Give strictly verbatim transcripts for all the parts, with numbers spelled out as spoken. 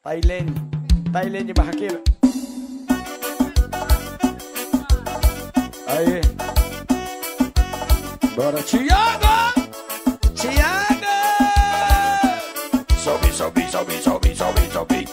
Tailene, Tailene Barraqueira. Aí. Bora, Tiago! Tiago! Sobe, sobe, sobe, sobe, sobe, sobe.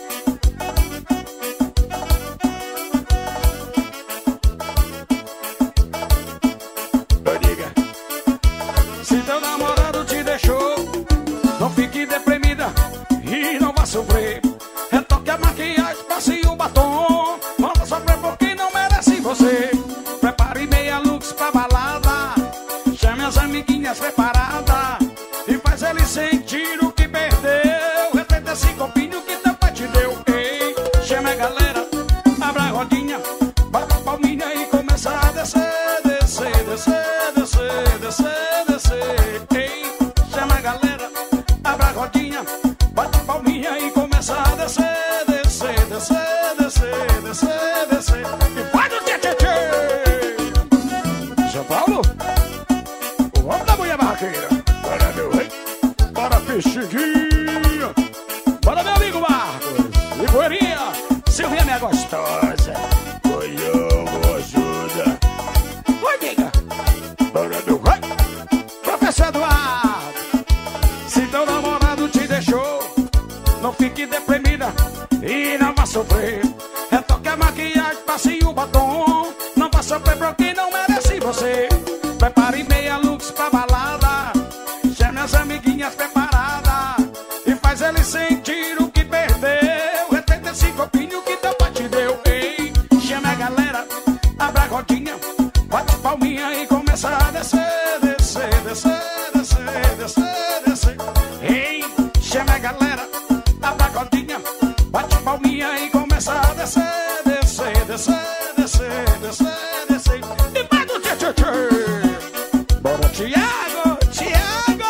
Diga. Se teu namorado te deixou, não fique deprimida e não vá sofrer. Retoque a maquiagem, passe o batom. Não vá sofrer porque não merece você. Prepare meia lux pra balada. Chame as amiguinhas preparadas e faz ele sentir o que perdeu. Repete esse copinho que teu pai te deu. Ei, chame a galera, abra a rodinha, bata a palminha e começa a descer, descer, descer, descer, descer, descer. Ei, chama a galera, abra a rodinha, bate a palminha e começa a descer, descer, descer, descer, descer, descer. E vai no tchê tchê tchê. São Paulo, o homem da mulher barraqueira. Bora, meu rei, bora, Pixinguinha. Bora, meu amigo Marcos e Poeirinha, Silvinha, minha gostosa. Oi, eu ajuda. Oi, amiga. Bora, meu rei, professor Eduardo. Se teu namorado te deixou, não fique deprimida e não vá sofrer. Retoque a maquiagem, passe o batom. Não vá sofrer porque não merece você. Prepare meia lux pra balada. Chame as amiguinhas preparadas e faz ele sentir o que perdeu. Repete esse copinho que teu pai te deu. Ei, chame a galera, abra a rodinha, bate palminha e começa a descer, descer, descer, descer, descer, descer. Ei, chame a galera, abra a rodinha, bate palminha e começa a descer, descer, descer, descer, descer, descer. E vai do tchê tchê tchê. Bora, Tiago, Tiago.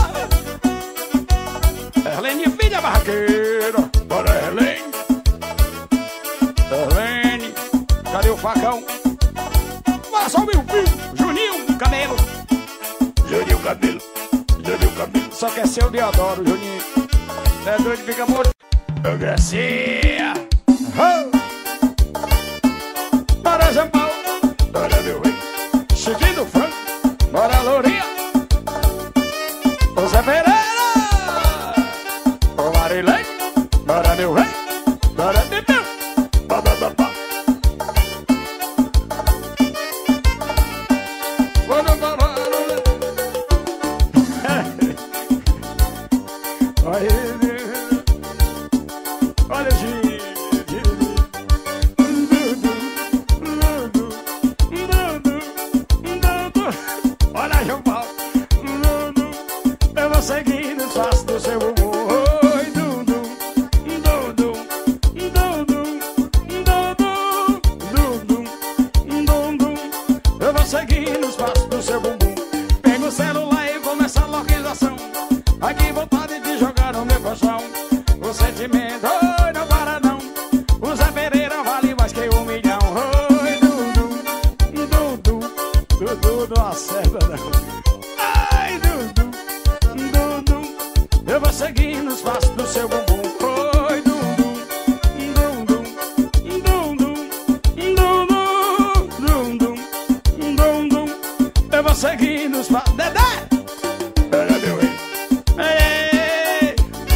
Erlene, filha barraqueira. Bora, Erlene. Erlene, cadê o facão? Bora, só o meu filho, Juninho Camelo. Juninho Camelo, Juninho Camelo. Só quer ser o Deodoro, Juninho. É doido, fica morto. Ô, Gracinha. Oh. Bora, São Paulo. Bora, meu rei. Chiquinho Franco. Bora, Lourinha. Ô, Zé Pereira. Ô, Marilene. Bora, meu rei. Bora, Bebeu. Ba, ba, ba, ba. Bora, bora, bora. Olha, gente. Olha, João Paulo. Eu vou seguir no espaço do seu humor. Oi, dum, dum, dum, dum, dum, dum, dum, dum, dum, dum. Eu vou seguir no espaço do seu bumbum. Pega o celular e começa a localização. Aqui vontade de jogar no meu colchão. O sentimento, oi, não para não. O Zé Pereira vale mais que um milhão. Oi, dum, dum, dum, dum, dum, dum, não acerta não. Ai, dum, dum, dum, dum. Eu vou seguir nos passos do seu bumbum. Oi, dum, dum, dum, dum, dum, dum, dum, dum, dum, dum, dum. Eu vou seguir nos passos. Dedé! Olha, meu rei. Ei!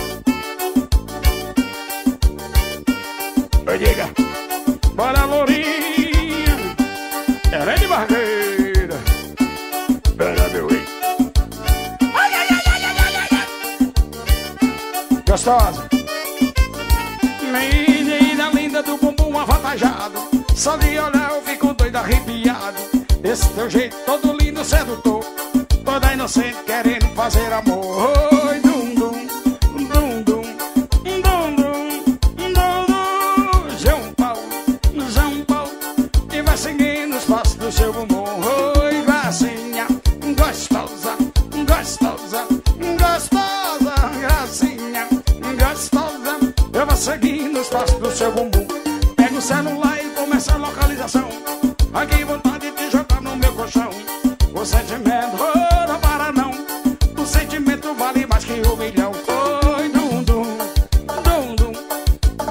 Oi, diga. Bora, Lourinha. Erlene Barreira. Olha, meu rei. Ai, ai, ai, ai, ai, ai, ai. Gostosa. Menina linda do bumbum avantajado. Só de olhar eu fico doido arrepiado. Esse teu jeito todo lindo sedutor. Toda inocente querendo fazer amor. Oi, dum, dum, dum, dum, dum, dum, dum, dum. João Paulo, João Paulo. E vai seguindo os passos do seu bumbum. Oi, Gracinha, gostosa, gostosa, gostosa, Gracinha, gostosa. Eu vou seguindo os passos do seu bumbum. Pega o celular e começa a localização. Aqui vontade de jogar no meu colchão. O sentimento, oh, não para não. O sentimento vale mais que um milhão. Oi, dum, dum, dum, dum,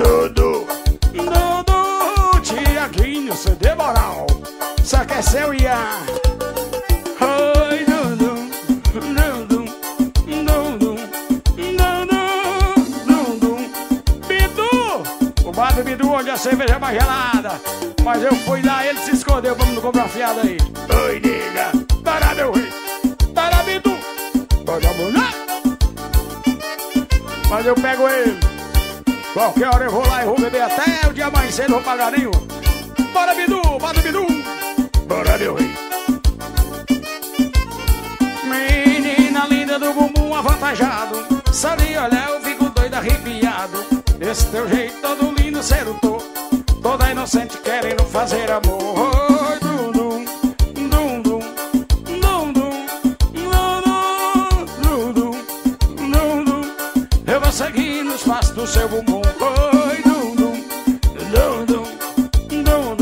seu Iá. Oi, dum, dum, dum, dum, dum, dum, dum, dum, dum. Bidu, o bar do Bidu onde a cerveja é mais gelada. Mas eu fui lá, ele se escondeu, vamos não comprar fiada aí. Oi, nega, para meu rei, para Bidu, para mulher. Mas eu pego ele, qualquer hora eu vou lá e vou beber até o dia amanhecer, não vou pagar nenhum. Bora, Bidu, bora, Bidu, bora, meu rei. Menina linda do bumbum avantajado, só de olhar eu fico doido, arrepiado. Esse teu jeito todo lindo, sedutor, toda inocente querendo fazer amor. Oi, dum, dum, dum, dum, dum, dum, dum, dum, dum. Eu vou seguir nos passos do seu bumbum. Oi, dum, dum, dum, dum, dum,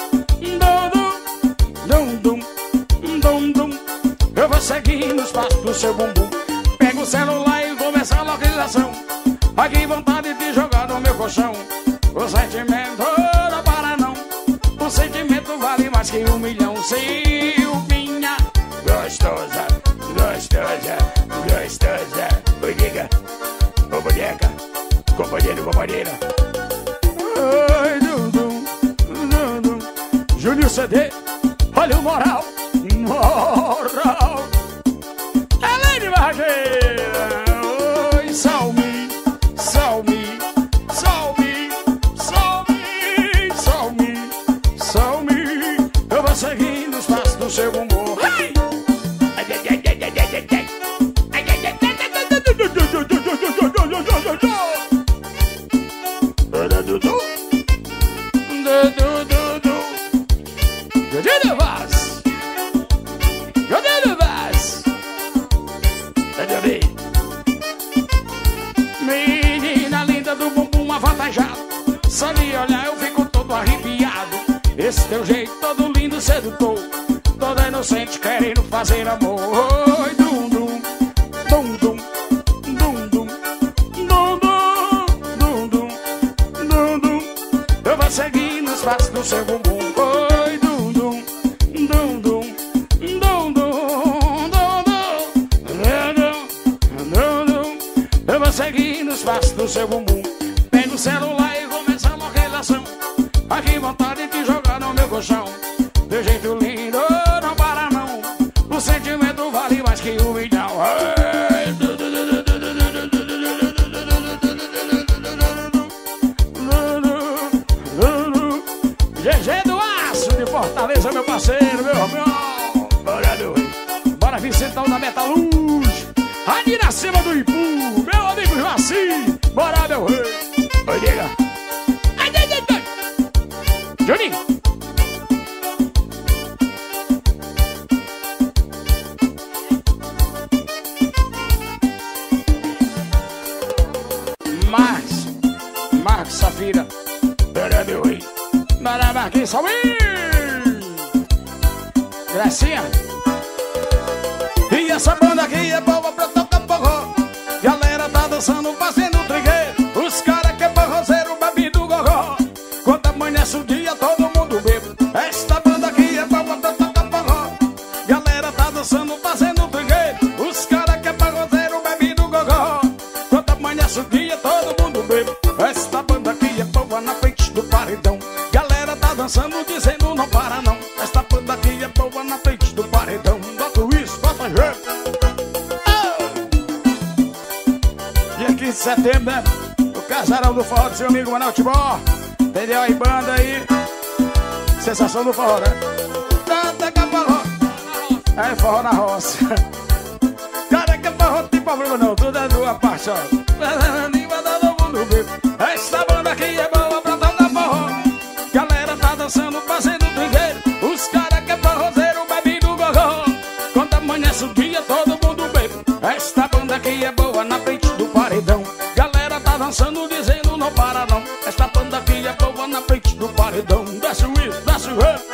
dum, dum, dum, dum. Eu vou seguir nos passos do seu bumbum. Pego o celular e começa a localização. Ai, que vontade de jogar no meu colchão. O sentimento não para não. O sentimento vale mais que um milhão. Silvinha, gostosa, gostosa, gostosa. Oi, diga, ô boneca, companheiro, companheira. Oi, dum, dum, dum, dum. Júnior C D, olha o moral, moral. Além de barrageira. Oi, Salmi, Salmi, Salmi, Salmi, Salmi, Salmi. Eu vou seguindo os passos do seu bumbum. Hey! Jodino Vaz, Jodino Vaz. Menina linda do bumbum avantajado, só de olhar eu fico todo arrepiado. Esse teu jeito todo lindo, sedutor, toda inocente querendo fazer amor. Oi, dum, dum, dum, dum, dum, dum, dum, dum, dum, dum, dum. Eu vou seguir nos passos do seu bumbum. Oi, dum, dum, dum, dum, dum, dum, dum, dum, dum. Eu vou seguir nos passos do seu bumbum. Pego o celular e começa uma relação. Aqui vontade de jogar no meu colchão. De jeito lindo, não para não. O sentimento vale mais que um milhão. G G do Aço de Fortaleza, meu parceiro, meu irmão. Bora, meu rei. Bora, Vicentão da Metalúrgica. Ali na cima do Ipu, meu amigo Joaci. Bora, meu rei. Oi, nega. Ai, ai, ai, ai. Juninho. Marcos, Marcos Safira. Bora, meu rei. Bora, Marquinhos Salmi. Gracinha. E essa banda aqui é boa pra tocar forró. Galera tá dançando, fazendo trigueiro. Os caras que é forrozeiro, bebe do gogó. Quando amanhece o dia, todo mundo bebe. Esta banda aqui é boa pra tocar forró. Galera tá dançando, fazendo trigueiro. Os caras que é forrozeiro, bebe do gogó. Quando amanhece o dia, todo mundo bebe. Esta banda aqui é boa na frente do paredão. Galera tá dançando, dizendo não para não. Esta banda aqui é boa na frente do paredão. Bota isso, bota jeito. Dia quinze de setembro, né? O casarão do forró do seu amigo Manuel Tibó. Entendeu aí, banda aí? Sensação do forró, né? É forró na roça. Cara, que forró não tem problema não. Tudo é tua parte, ó. Todo mundo bebe. Esta banda aqui é boa pra tocar forró. Galera tá dançando, fazendo trigueiro. Os caras que é forrozeiro, bebe do gogó. Quando amanhece o dia, todo mundo bebe. Esta banda aqui é boa na frente do paredão. Galera tá dançando, dizendo não para não. Esta banda aqui é boa na frente do paredão. Desce o isso, desce o rei.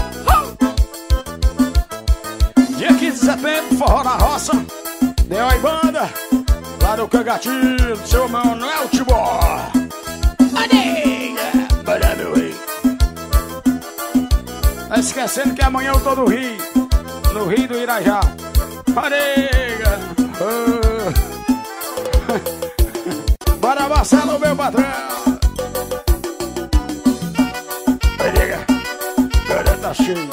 Dia quinze de setembro, forró na roça. Deu aí, banda. Lá no Cangatinho, seu Manuel Tibó. Adeia, bora, meu rei. Tá esquecendo que amanhã eu tô no Rio, no Rio do Irajá. Parega! Oh. Bora, Marcelo, meu patrão! Parega! Agora tá cheio.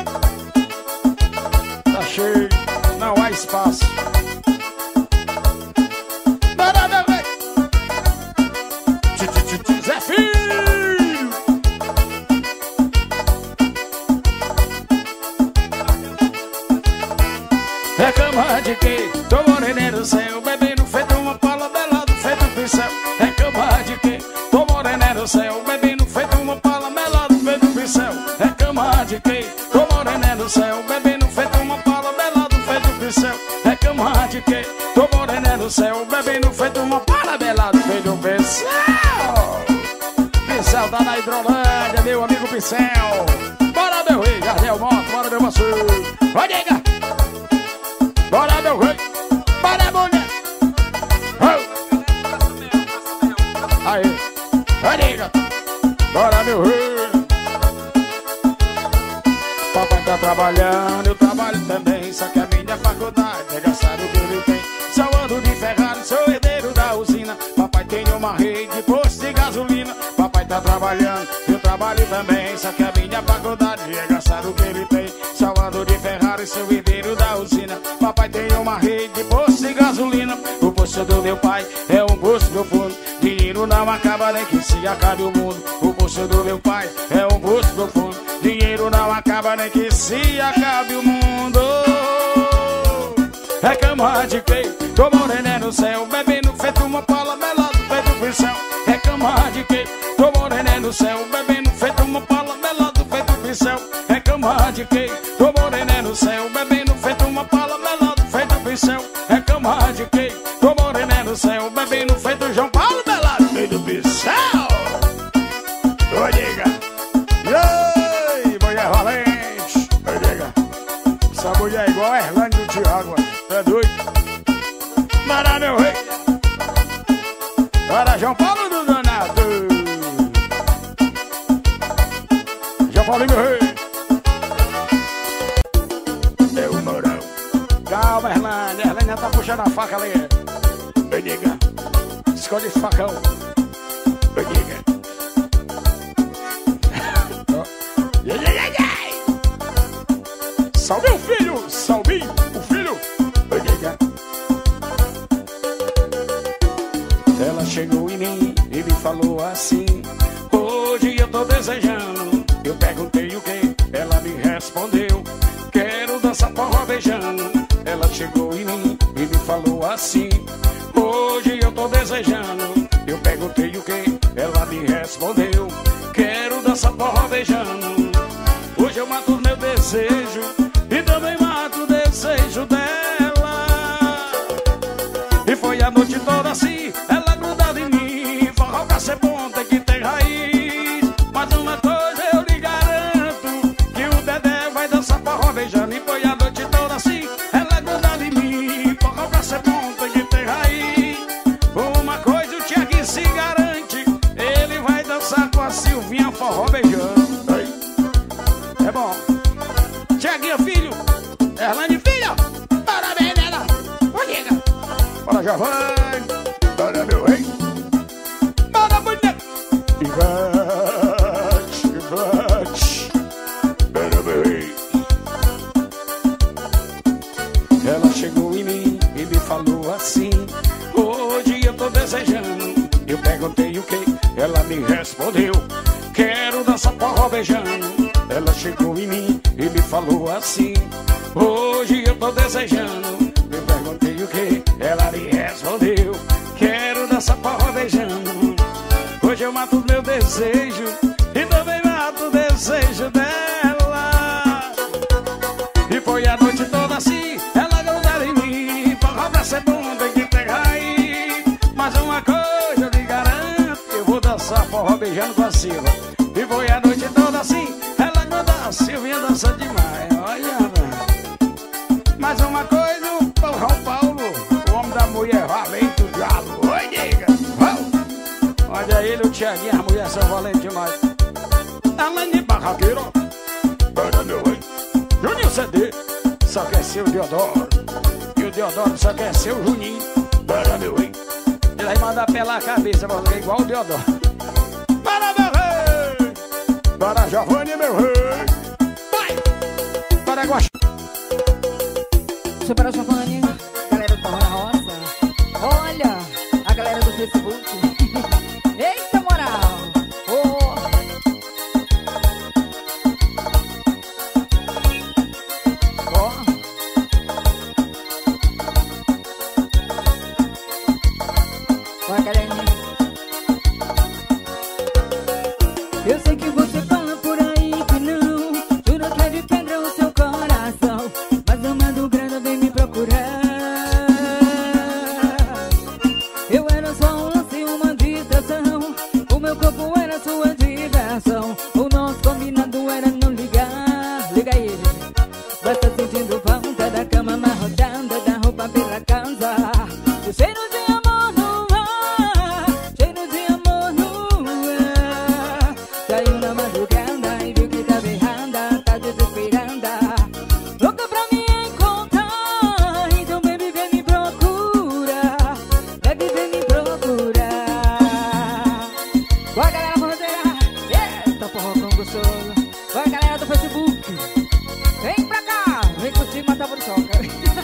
Tá cheio. Não há espaço. Bora, meu rei! Zé Filho! Reclama de que tô moreno no céu, bebendo feito uma pala melado, feito pincel. Reclama de que tô moreno no céu, bebendo feito uma pala melado, feito pincel. Reclama de que tô moreno no céu, bebendo feito uma pala melado, feito pincel. Reclama de que tô moreno no céu, bebendo feito uma pala melado, feito pincel. Pincel tá na Hidrolândia, meu amigo Pincel. Bora, meu rei, Jardel Moto, bora, meu maçô. Vai, nega! Bora, meu rei! Bora, mulher! Oh. Aí! Vai, nega! Bora, meu rei! Papai tá trabalhando, eu trabalho também. Só que a minha faculdade é gastar o que ele tem. Só ando de Ferrari, sou herdeiro da usina. Papai tem uma rede de posto de gasolina. Papai tá trabalhando, eu trabalho também. Só que a minha faculdade é gastar o que ele tem. Só ando de Ferrari, sou herdeiro da usina. Papai tem uma rede de posto de gasolina. O posto do meu pai é um posto profundo. Dinheiro não acaba nem que se acabe o mundo. O posto do meu pai é um posto profundo. Dinheiro não acaba nem que se acabe o mundo. Reclama de quem? Tô moreno no céu, bebendo feito uma pala melado, feito pincel. Reclama de quem? Tô moreno no céu, bebendo feito uma pala melado, feito pincel. Reclama de quem? Tô moreno no céu, bebendo feito uma pala melado, feito pincel. Reclama de quem? Tô moreno no céu, bebendo feito João Paulo melado, feito pincel. Ô, nega! Ei, mulher valente! Ô, nega! Essa mulher é igual a Erlane do Thiago, é doido? Bora, meu rei! Bora, João Paulo do Donato! João Paulo, meu rei! É o Mourão! Calma, Erlane! Erlane já tá puxando a faca ali! Ô, nega! Escolhe esse facão! Ô, nega! Salve o filho! Salve o filho! Ô, nega! Ela chegou em mim e me falou assim: hoje eu tô desejando. Eu perguntei o que? Ela me respondeu: quero dançar forró beijando. Ela chegou em mim e me falou assim: hoje eu tô desejando. Eu perguntei o que? Ela me respondeu: quero dançar forró beijando. Hoje eu mato o meu desejo e também mato o desejo dela. E foi a noite toda assim, ela grudada em mim. Forró pra ser bom tem que ter raiz. Mas uma coisa eu lhe garanto, que o Dedé vai dançar forró beijando. E foi a noite toda assim, ela grudada em mim. Forró pra ser bom tem que ter raiz. Uma coisa o Thiaguinho se garante, ele vai dançar com a Silvinha forró beijando. É bom. Thiaguinho filho, Erlane filha, parabéns nela. Ô, nega! Bora, Giovanni! Bora, meu rei! Bora, mulher! Ivete, Ivete! Bora, meu rei! Ela chegou em mim e me falou assim: hoje eu tô desejando. Eu perguntei o que? Ela me respondeu: quero dançar forró beijando. Ela chegou em mim e me falou assim: hoje eu tô desejando. Eu perguntei o que? Ela me respondeu: quero dançar forró beijando. Hoje eu mato o meu desejo e também mato o desejo dela. E foi a noite toda assim, ela grudada em mim. Forró pra ser bom tem que ter raiz. Mas uma coisa eu lhe garanto, eu vou dançar forró beijando com a Silva. E foi a noite toda assim, a Silvinha dança demais, olha, mano. Mas uma coisa, o João Paulo, o homem da mulher valente do diabo. Oi, nega! Olha ele, o Thiaguinho, as mulheres são valentes demais. Além de barraqueiro, Bora, meu rei. Juninho C D, só quer ser o Deodoro. E o Deodoro só quer ser o Juninho. Bora, meu rei. Ele vai mandar pela cabeça, vai ficar igual o Deodoro. Bora, meu rei. Bora, Giovanni, meu rei. Vai. Bora, Guaxi. Super Giovanni, galera do Forró na Roça. Olha, a galera do Facebook. Eita moral. Oh. Oh. Olha, galerinha. Eu sei que você fala por aí que não, jura que é de pedra o seu coração, mas a madrugada vem me procurar. Eu era só um lance, uma distração, o meu corpo era sua diversão, o nosso combinado era não ligar. Liga aí, vai estar sentindo falta da cama amarrotada, da roupa pela casa, o cheiro de amor no ar, cheiro de amor no ar. Caiu na madrugada e viu que tava errada, tá desesperada, louca pra me encontrar. Então baby vem me procurar, baby vem me procurar. Vai galera forrozeira, eita porra com gostoso. Vai galera do Facebook, vem pra cá, vem curtir matar por soca.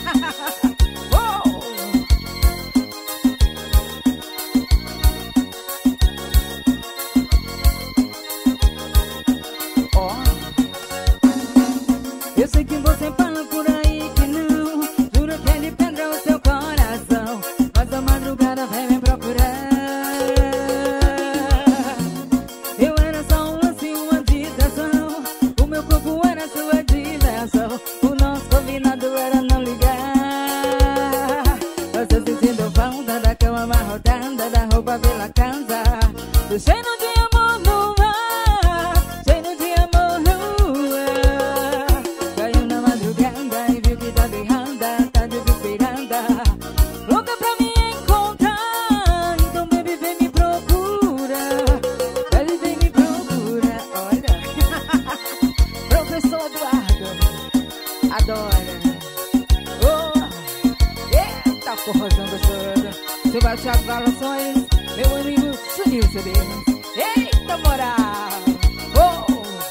Eu sei que você fala por aí que não, jura que é de pedra o seu coração, mas a madrugada vem me procurar. Eu era só um lance, uma distração, o meu corpo era sua diversão, o nosso combinado era não ligar. Eu tô sentindo falta da cama amarrotada, da roupa pela casa, do cheiro de amor no ar, cheiro de amor no ar. Caiu na madrugada e viu que tava errada, tá desesperada, louca pra me encontrar. Então baby vem me procura, baby vem me procura. Olha, professor Eduardo, adora. Oh, eita porrozão gostoso. Seu Baixado Valações, meu amigo Sunil C D. Eita moral. Oh.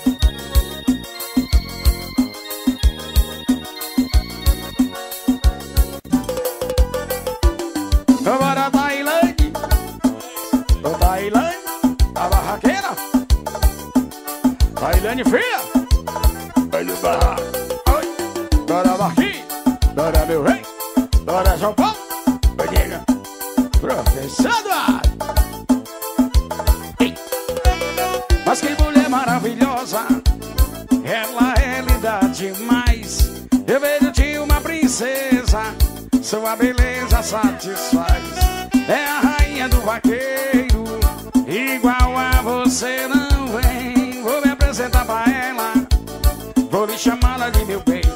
Bora, Tailândia. Ô, Tailândia, a barraqueira. Tailândia, filha. Olha o barraco. Oi. Bora, Marquinhos. Bora, meu rei. Bora, São Paulo. Bendiga. Professor Eduardo. Ei. Mas que mulher maravilhosa. Ela é linda demais. Eu vejo de uma princesa, sua beleza satisfaz. É a rainha do vaqueiro, igual a você não vem. Vou me apresentar pra ela, vou lhe chamá-la de meu bem.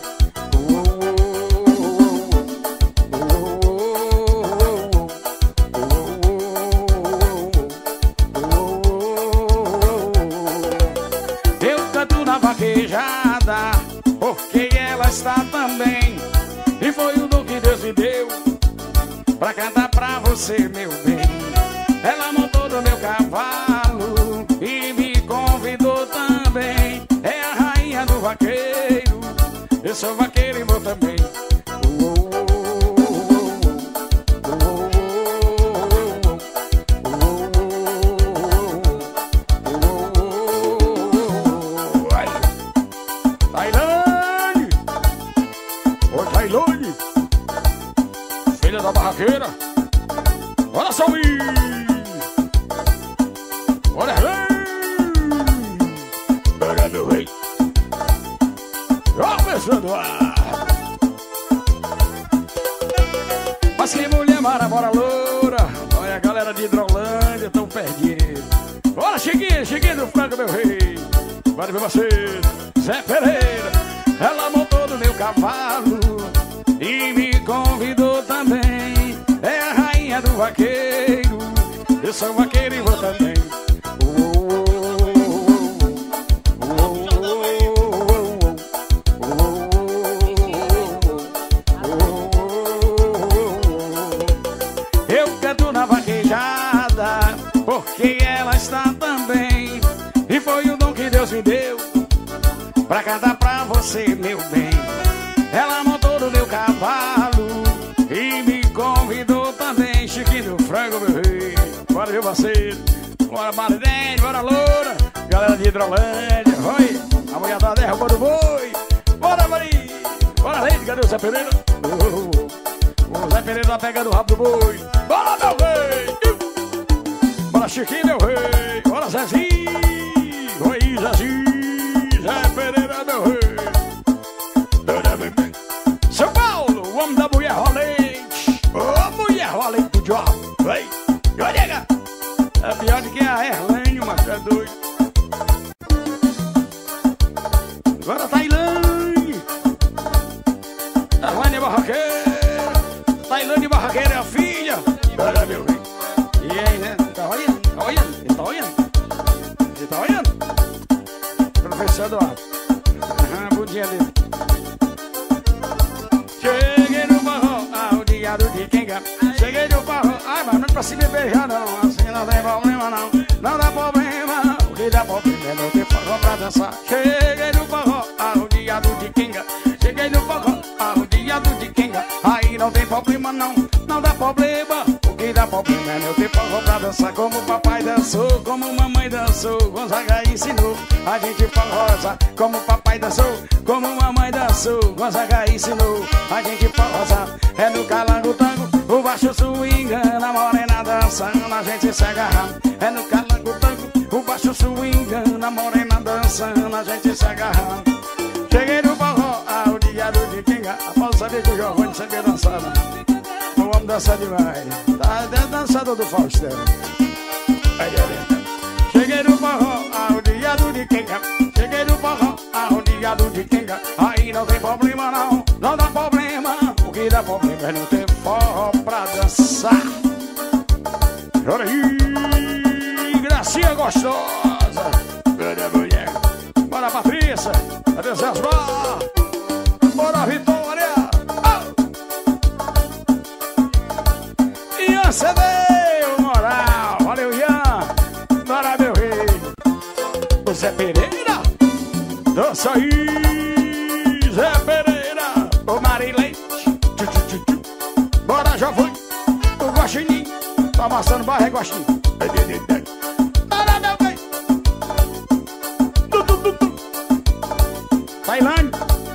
Eu canto na vaquejada, porque ela está também. E foi o dom que Deus me deu pra cantar pra você, meu bem. Ela montou no meu cavalo e me convidou também. É a rainha do vaqueiro, eu sou vaqueiro e vou também. Filha da barraqueira, olha só aí, olha aí, olha meu rei, ó começando a. Mas que mulher maravilhosa loura, olha a galera de Hidrolândia tão perdidos. Olha Chiquinho, Chiquinho do Franco, meu rei, pode ver você, Zé Pereira. Ela montou no meu cavalo e me convidou também. É a rainha do vaqueiro, eu sou vaqueiro e vou também. Oh, oh, oh, oh, oh, oh, oh, oh, ela está também. E foi o dom que Deus me deu pra cantar pra você, meu bem. Ela montou no meu cavalo e me convidou também. Chiquinho do Frango, meu rei. Bora, meu parceiro. Bora, Maridene, bora, Loura. Galera de Hidrolândia, vai. A mulher da derruba do boi. Bora, Maria. Bora, Leite, cadê o Zé Pereira? Oh, o Zé Pereira tá pegando o rabo do boi. Bora, meu rei. Bora, Chiquinho, meu rei. Bora, Zezinho. Oi, Zezinho. Zé Pereira, meu rei. São Paulo, o homem da mulher rolente. Ô, oh, mulher rolente do diabo. Vai, vai, nega. É pior do que a Erlane, mas é doido. Agora Tailândia. Erlane Barraqueira. Tailândia Barraqueira é a filha. Olha, meu bem. E aí, né? Tá olhando? Tá olhando? Tá olhando? Você tá olhando? Professor Eduardo. Ah, bom dia dele. Cheguei no barro, ao dia do de Kenga. Cheguei no barro, ai, mas não é pra se me beijar não. Assim não tem problema não, não dá problema. O que dá problema é não ter forró pra dançar. Cheguei no barro, ao dia do de Kenga. Cheguei no barro, ao dia do de Kenga. Aí não tem problema não, não dá problema. O que dá problema é não ter forró pra dançar. Como o papai dançou, como mamãe dançou, Gonzaga ensinou a gente forrosa. Como o papai dançou, como mamãe dançou, Gonzaga ensinou a gente forrosa. É no calango tango, o baixo swingando, a morena dançando, a gente se agarrando. É no calango tango, o baixo swingando, a morena dançando, a gente se agarrando. Cheguei no forró, ao dia do de Kenga. Após saber que o Giovanni sabia dançar, né? O homem dança demais. Tá dentro dançador do Faustão. Cheguei no forró, ao dia do de Kenga. Cheguei no forró, ao dia do de Kenga. Aí não tem problema não, não dá problema. O que dá problema é não ter forró pra dançar. Olha aí, gracinha gostosa. Bora, mulher. Bora, Patrícia. Cadê Zé Osmar? Bora, Vitória. Oh. Ian cedeu moral. Valeu, Ian. Bora, meu rei. O Zé Pereira. Dança aí, Zé Pereira. O Marilei. Bora, já foi. O Guaxinim. Tá amassando barra, é Guaxinim. Bora, meu bem. Tailândia.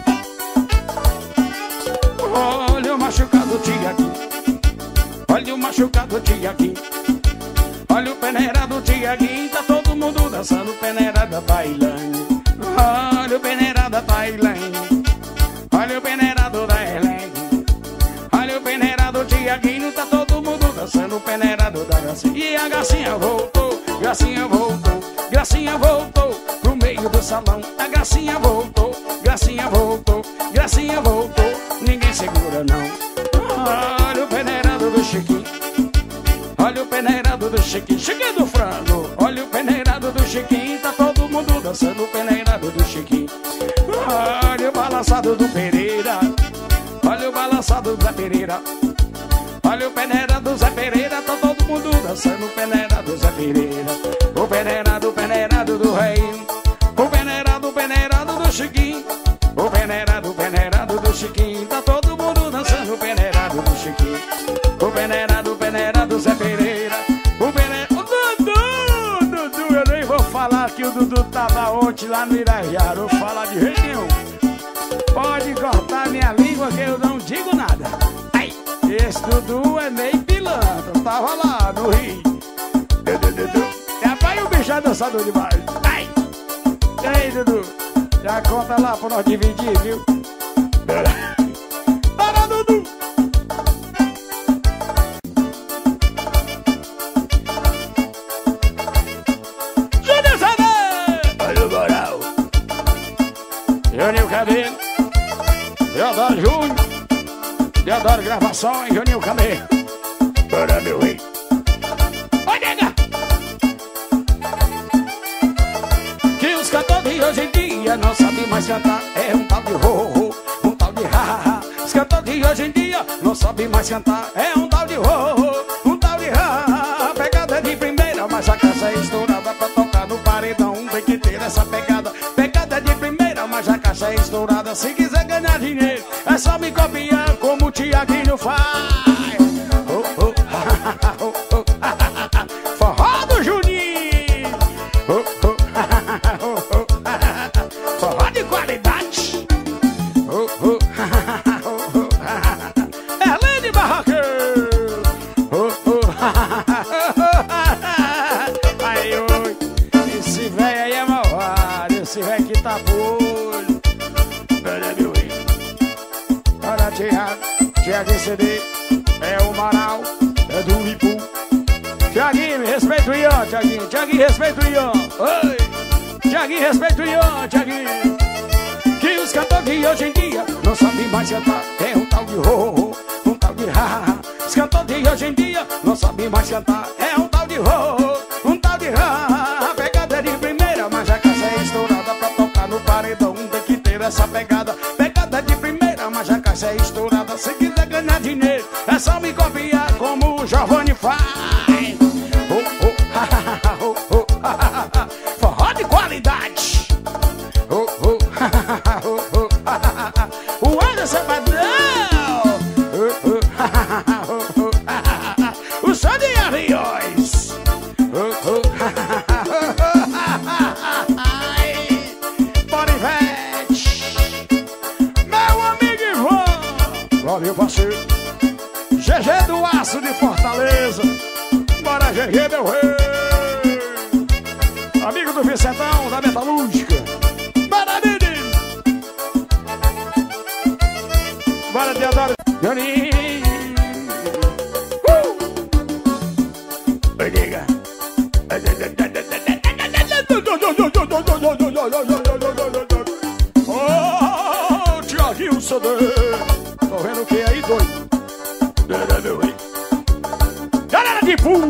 Olha o machucado Tiaguinho. Olha o machucado Tiaguinho. Olha o peneirado Tiaguinho. Tá todo mundo dançando peneirada Tailândia. Olha o peneirada Tailândia. Olha o peneirado da Erlene. Olha o peneirado Tiaguinho. Tá todo mundo dançando peneirado da Gracinha. E a Gracinha voltou, Gracinha voltou, Gracinha voltou pro meio do salão. A Gracinha voltou, Gracinha voltou, Gracinha voltou. Ninguém segura não. Olha o peneirado do Chiquinho. Olha o peneirado do Chiquinho. Chiquinho do Frango. Olha o peneirado do Chiquinho. Tá todo mundo dançando o peneirado do Chiquinho. Olha o balançado do Pereira. Olha o balançado do Zé Pereira. Olha o peneirado do Zé Pereira. Tá todo mundo dançando o peneirado do Zé Pereira. O peneirado, o peneirado do Rei. O peneirado, o peneirado do Chiquinho. O peneirado, o peneirado do Chiquinho. Tá todo mundo dançando o peneirado do Chiquinho. O peneirado, o peneirado do Zé Pereira. O peneirado... O Dudu! Dudu, eu nem vou falar que o Dudu tava ontem lá no Irajaru. Vou falar de jeito nenhum. Pode cortar minha língua que eu não digo nada. Ai, esse Dudu é meio pilantra. Tava lá no Rio. Rapaz, o bicho é dançador demais. Ai! E aí, Dudu? Já conta lá pra nós dividir, viu? Para, Dudu! Júnior Cabelo! Olha o moral! Júnior Cabelo! Eu adoro Júnior! Eu adoro gravações, Júnior Cabelo! Para, meu rei! Oi, nega! Que os cantores de hoje em dia não sabem mais cantar. É um tal de ho-ho, um tal de ha-ha-ha. Os cantores de hoje em dia não sabem mais cantar. É um tal de ho-ho, um tal de ha-ha-ha. Pegada de primeira, mas a casa é estourada pra tocar no paredão. Tem que ter essa pegada, pegada de primeira, mas a caixa é estourada. Se quiser ganhar dinheiro, é só me copiar como o Tiaguinho faz. Oh, oh, oh, oh, oh, forró do Juninho. Oh, oh, oh, oh, forró de qualidade. Oh, oh, oh, oh, Erlene Barraqueiro. Oh, oh, aí, oi. Esse velho aí é malvado. Esse velho que tá por olha, meu rei. Olha, Tiago, Tiaguinho C D. É o Maral, é do Ipu. Tiaguinho, respeita o Ian, Tiaguinho. Tiaguinho, respeita o Ian. Oi. Tiaguinho, respeita o Ian, Tiaguinho. Que os cantores de hoje em dia não sabem mais cantar. É um tal de ho, um tal de ha. Os cantores de hoje em dia não sabem mais cantar. É um tal de ho, um tal de ha. A pegada é de primeira, mas a caixa é estourada pra tocar no paredão. Tem que ter essa pegada. Pegada de primeira, mas a caixa é estourada. Se quiser ganhar dinheiro, é só me copiar como o Giovanni faz. Oh, oh, ha, ha, ha, oh, oh, ha, ha, ha. Forró de qualidade. Oh, oh, ha, ha, ha, oh, oh, ha, ha, ha. O Anderson Padrão. Oh, oh, ha, ha, ha, oh, oh, ha, ha, ha. O som de aviões. Oh, oh, ha, ha, ha, oh, oh, ha, ha, ha. Borivete. Meu amigo Ivan. Valeu, parceiro. G G do Aço de Fortaleza. Bora, G G, meu rei. Amigo do Vicentão, da Metalúrgica. Bora, menino. Bora, Teodoro. Johnny. Uh! Oi, diga. Oh, Tiaguinho C D. Tô vendo o que aí, doido? Meu rei. Galera de Pum!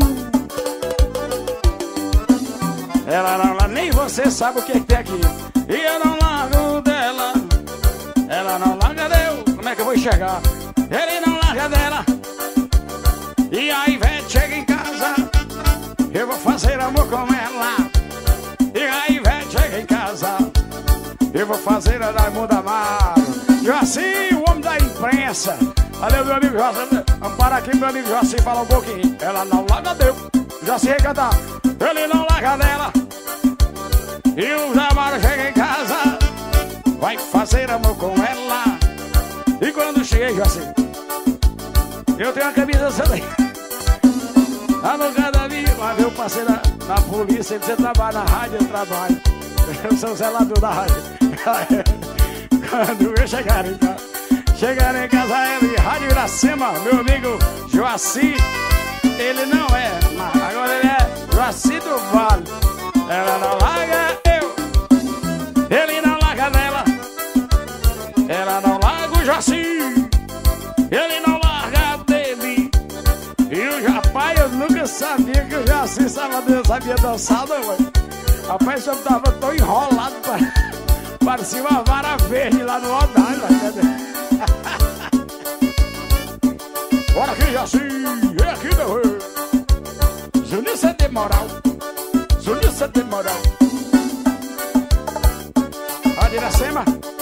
Ela não larga, nem você sabe o que, que tem aqui. E eu não largo dela. Ela não larga deu. Como é que eu vou enxergar? Ele não larga dela. E a Ivete chega em casa. Eu vou fazer amor com ela. E a Ivete chega em casa. Eu vou fazer a Raimundo Amaro. Joaci, o homem da imprensa. Valeu, meu amigo Joaci. Vamos parar aqui, meu amigo Joaci, falar um pouquinho. Ela não larga deu. Joaci vai cantar. Ele não larga dela. E o Amaro chega em casa. Vai fazer amor com ela. E quando cheguei, Joaci, eu tenho uma camisa dele. Tá no Cadavi, vai ver o parceiro na, na polícia. Ele você trabalha na rádio, eu trabalho. Eu sou o zelador da rádio. Quando eu chegar em casa, chegar em casa, ele, Rádio Iracema, meu amigo Joaci. Ele não é, mas agora ele é Joaci do Vale. Ela não larga eu. Ele não larga dela. Ela não larga o Joaci. Ele não larga dele. E o rapaz, eu nunca sabia que o Joaci sabia, sabia dançar, não, mano. Rapaz, eu tava tão enrolado, parecia uma vara verde lá no Odai, bora aqui, Joaci, é aqui, meu rei. Juninho C D moral. Juninho C D moral. Rádio Iracema.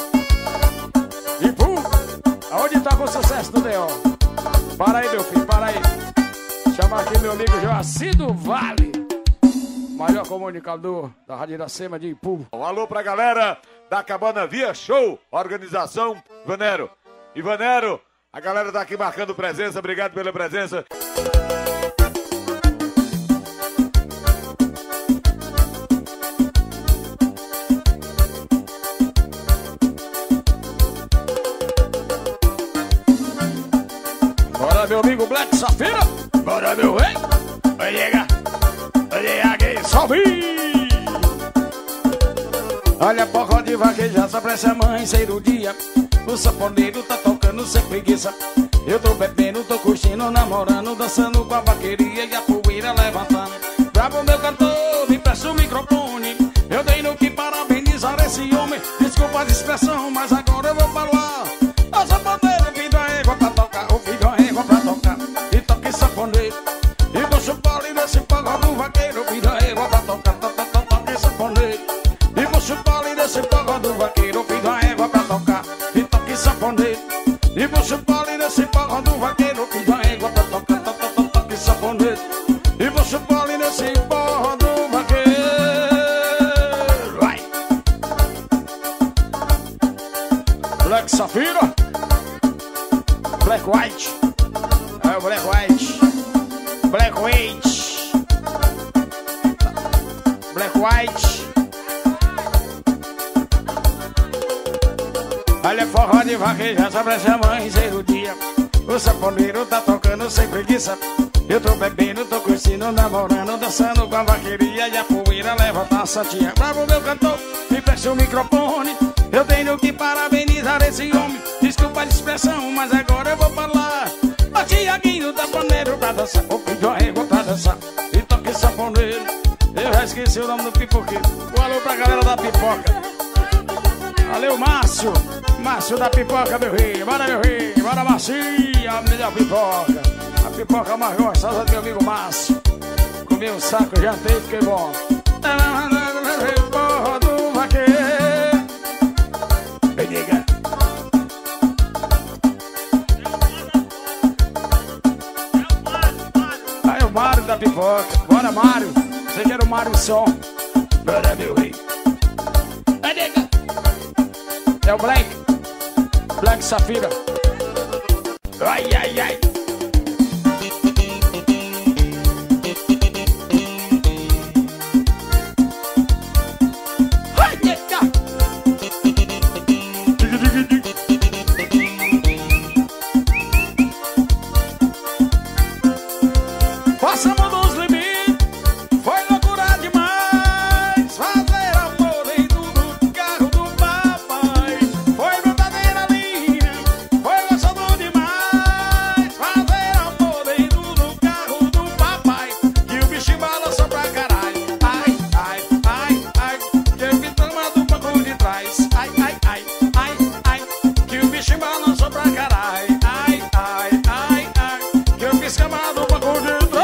E pum, aonde toca o sucesso do D O? Para aí, meu filho, para aí. Chama aqui meu amigo Joaci do Vale, maior comunicador da Rádio Iracema de Ipu. Um alô pra galera da Cabana Via Show, organização Ivanero. Ivanero, a galera tá aqui marcando presença, obrigado pela presença. Bora, meu amigo Black Safira. Bora, meu rei. Vai chegar. Salve! Olha, porra de vaquejar, só pra essa mãe ser o dia. O saponeiro tá tocando sem preguiça. Eu tô bebendo, tô curtindo, namorando, dançando com a vaqueria e a poeira levantando. Bravo, meu cantor, me presta o microfone. Eu tenho que parabenizar esse homem. Desculpa a expressão, mas agora eu vou falar. O saponeiro, o filho da égua pra tocar, o filho da égua pra tocar. E toca esse saponeiro. E puxa o pole nesse pagode do vaqueiro, o filho da égua pra tocar. Safira. Black White. É o Black White. Black White. Black White. Olha forró de vaqueja sobre essa mãe o dia. O saponeiro tá tocando sem preguiça. Eu tô bebendo, tô curtindo, namorando, dançando com a vaqueria. E a poeira levanta a santinha. Bravo meu cantor, me preste o microfone. Eu tenho que parabenizar esse homem. Desculpa a expressão, mas agora eu vou falar. O Tiaguinho da Paneiro pra dançar. O Pinho Arrego pra dançar. E toque saponeiro. Eu já esqueci o nome do pipoqueiro. Um alô pra galera da pipoca. Valeu, Márcio. Márcio da pipoca, meu rei. Bora, meu rei. Bora, Marcinha, a melhor pipoca. A pipoca mais gostosa do meu amigo Márcio. Comi um saco, jantei, fiquei bom. Porra do vaqueiro. Vem, diga. Aí o Mário da pipoca. Bora, Mário. Você quer o Mário som. Bora, meu rei. Vem, diga. É o Black. Black Safira. Ai, ai, ai. Passamos dos limites, foi loucura demais. Fazer amor dentro do carro do papai. Foi verdadeira linha, foi gostoso demais. Fazer amor dentro do carro do papai. Que o bicho balançou pra caralho. Ai, ai, ai, ai. Que eu fiz tama do banco de trás. Ai, ai, ai, ai, ai. Que o bicho balançou pra caralho. Ai, ai, ai, ai. Que eu fiz cama do banco de trás.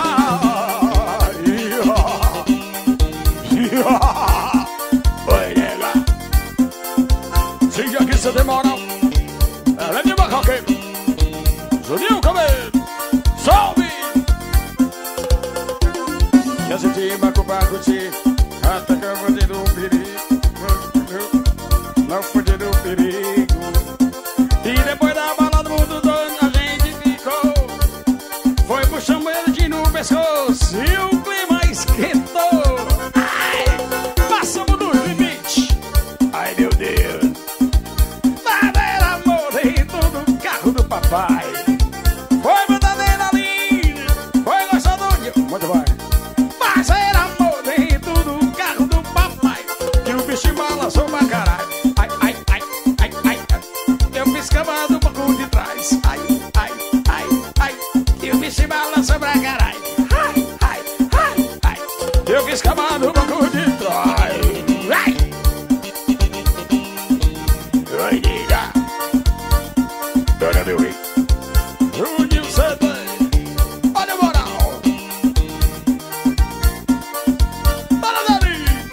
Oi, nega. Siga aqui, você demora. Ela é de barraqueiro. Juninho Cabelo. Salve! Que a gente vai pra curtir.